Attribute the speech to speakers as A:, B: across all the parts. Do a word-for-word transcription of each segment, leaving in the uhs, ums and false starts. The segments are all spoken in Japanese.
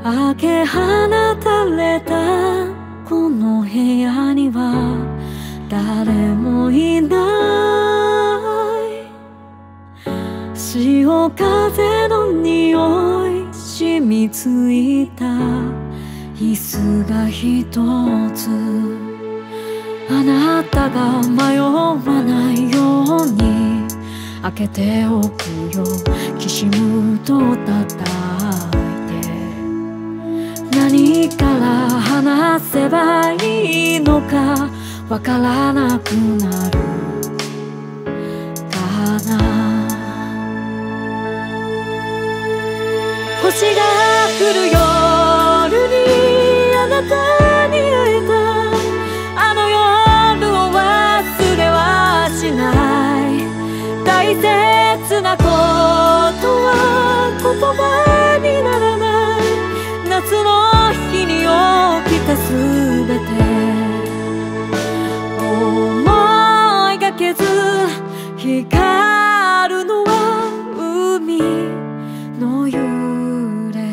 A: 開け放たれたこの部屋には誰もいない。潮風の匂い染みついた椅子が一つ、あなたが迷わないように開けておくよ。きしむと叩いて何から話せばいいのかわからなくなるかな。星が降る夜にあなたに会えた、あの夜を忘れはしない。大切なことは言葉にならない。夏の日に起きたすべて思いがけず光るのは海の幽霊。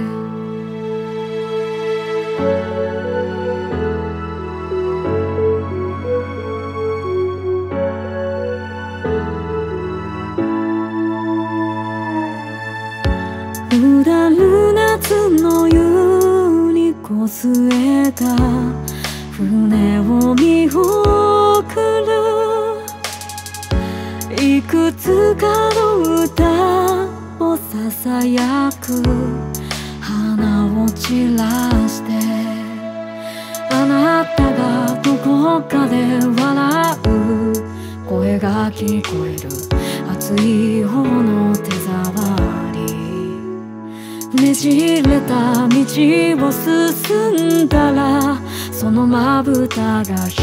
A: うだる夏の湯にこすれた船を見送る。いくつかの歌をささやく花を散らして、あなたがどこかで笑う声が聞こえる。熱い方の手触りねじれた道を進んだらそのまぶたが開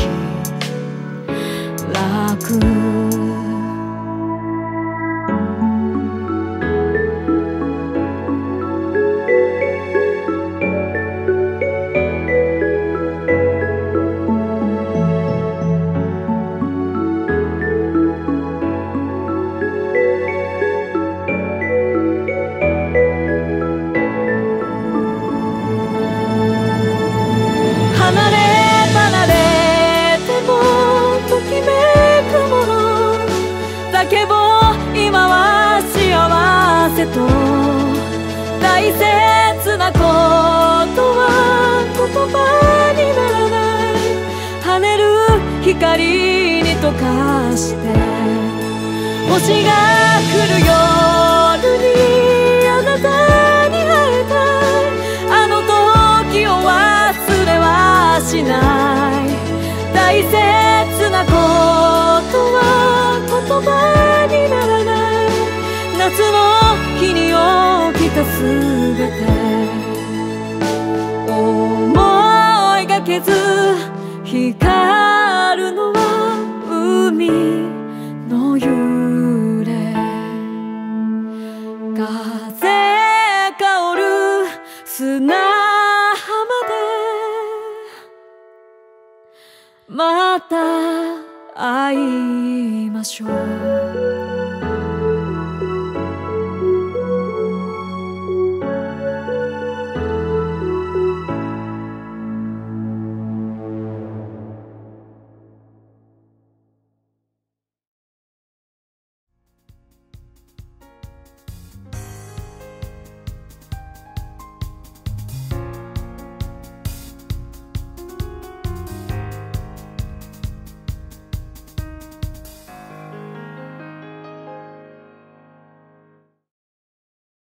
A: く。離れ離れてもときめくものだけを今は幸せと。大切なことは言葉にならない。跳ねる光に溶かして星が来る夜にあなたに会えた、あの時を忘れはしない。大切なことは言葉にならない。夏の日に起きたすべて思いがけず光るのは海の幽霊。風香る砂浜でまた会いましょう。